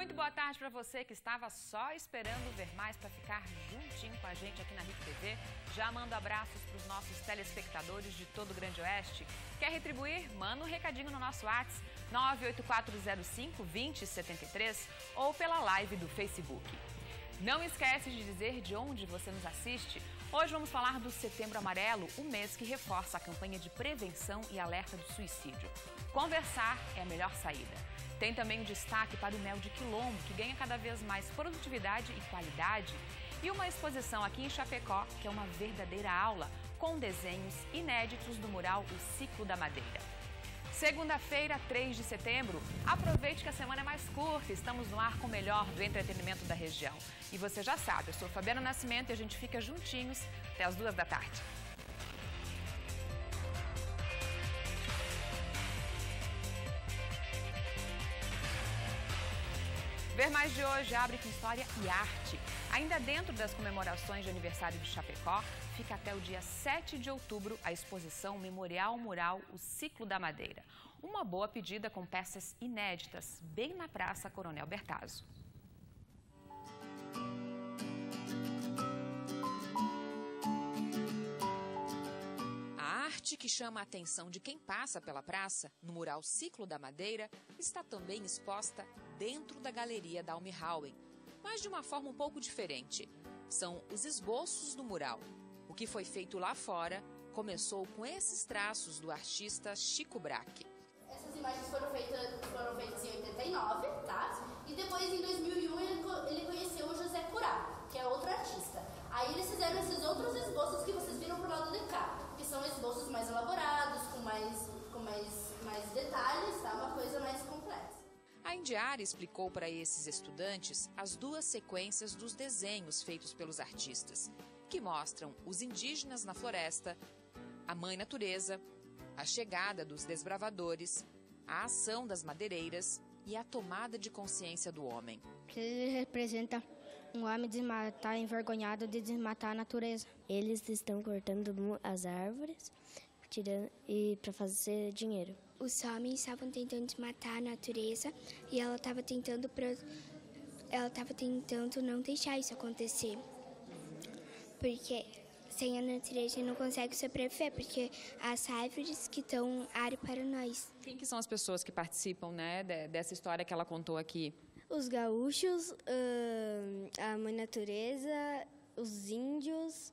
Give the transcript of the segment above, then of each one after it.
Muito boa tarde para você que estava só esperando ver mais para ficar juntinho com a gente aqui na RIC TV. Já mando abraços para os nossos telespectadores de todo o Grande Oeste. Quer retribuir? Manda um recadinho no nosso WhatsApp 98405-2073 ou pela live do Facebook. Não esquece de dizer de onde você nos assiste. Hoje vamos falar do Setembro Amarelo, o mês que reforça a campanha de prevenção e alerta do suicídio. Conversar é a melhor saída. Tem também o destaque para o mel de quilombo, que ganha cada vez mais produtividade e qualidade. E uma exposição aqui em Chapecó, que é uma verdadeira aula, com desenhos inéditos do mural O Ciclo da Madeira. Segunda-feira, 3 de setembro, aproveite que a semana é mais curta, estamos no ar com o melhor do entretenimento da região. E você já sabe, eu sou Fabiana Nascimento e a gente fica juntinhos até as 2 da tarde. Ver Mais de hoje abre com história e arte. Ainda dentro das comemorações de aniversário de Chapecó, fica até o dia 7 de outubro a exposição Memorial Mural O Ciclo da Madeira. Uma boa pedida com peças inéditas, bem na Praça Coronel Bertazzo. A arte que chama a atenção de quem passa pela praça, no mural Ciclo da Madeira, está também exposta dentro da Galeria Dalmirauen, mas de uma forma um pouco diferente. São os esboços do mural. O que foi feito lá fora começou com esses traços do artista Chico Braque. Essas imagens foram feitas em 89, tá? E depois, em 2001, ele conheceu o José Curá, que é outro artista. Aí eles fizeram esses outros esboços que vocês viram pro lado de cá, que são esboços mais elaborados, com mais detalhes, tá? Uma coisa mais complexa. A Indiara explicou para esses estudantes as 2 sequências dos desenhos feitos pelos artistas, que mostram os indígenas na floresta, a mãe natureza, a chegada dos desbravadores, a ação das madeireiras e a tomada de consciência do homem. Ele representa um homem envergonhado de desmatar a natureza. Eles estão cortando as árvores para fazer dinheiro. Os homens estavam tentando desmatar a natureza e ela estava tentando não deixar isso acontecer. Porque sem a natureza não consegue sobreviver, porque as árvores que dão ar para nós. Quem que são as pessoas que participam, né, dessa história que ela contou aqui? Os gaúchos, a mãe natureza, os índios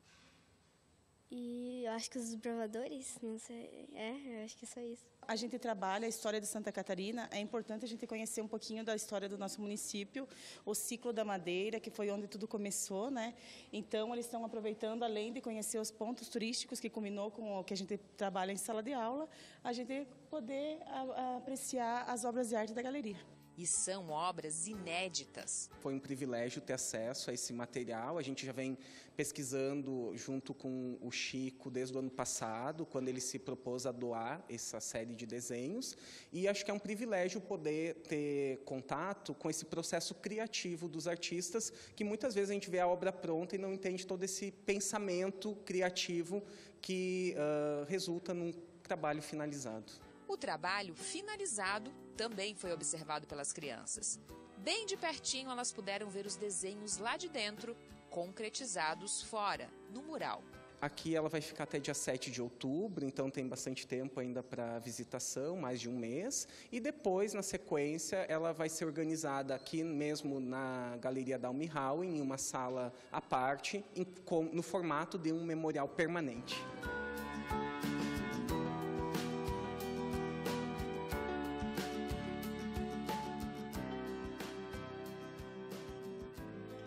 e eu acho que os desbravadores, não sei, eu acho que é só isso. A gente trabalha a história de Santa Catarina, é importante a gente conhecer um pouquinho da história do nosso município, o Ciclo da Madeira, que foi onde tudo começou, né? Então, eles estão aproveitando, além de conhecer os pontos turísticos, que combinou com o que a gente trabalha em sala de aula, a gente poder apreciar as obras de arte da galeria. E são obras inéditas. Foi um privilégio ter acesso a esse material. A gente já vem pesquisando junto com o Chico desde o ano passado, quando ele se propôs a doar essa série de desenhos. E acho que é um privilégio poder ter contato com esse processo criativo dos artistas, que muitas vezes a gente vê a obra pronta e não entende todo esse pensamento criativo que resulta num trabalho finalizado. O trabalho finalizado também foi observado pelas crianças. Bem de pertinho elas puderam ver os desenhos lá de dentro, concretizados fora, no mural. Aqui ela vai ficar até dia 7 de outubro, então tem bastante tempo ainda para visitação, mais de um mês. E depois, na sequência, ela vai ser organizada aqui mesmo na Galeria Dalmirauen, em uma sala à parte, no formato de um memorial permanente.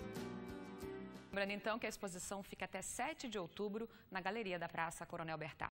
Lembrando então que a exposição fica até 7 de outubro na Galeria da Praça Coronel Bertazzo.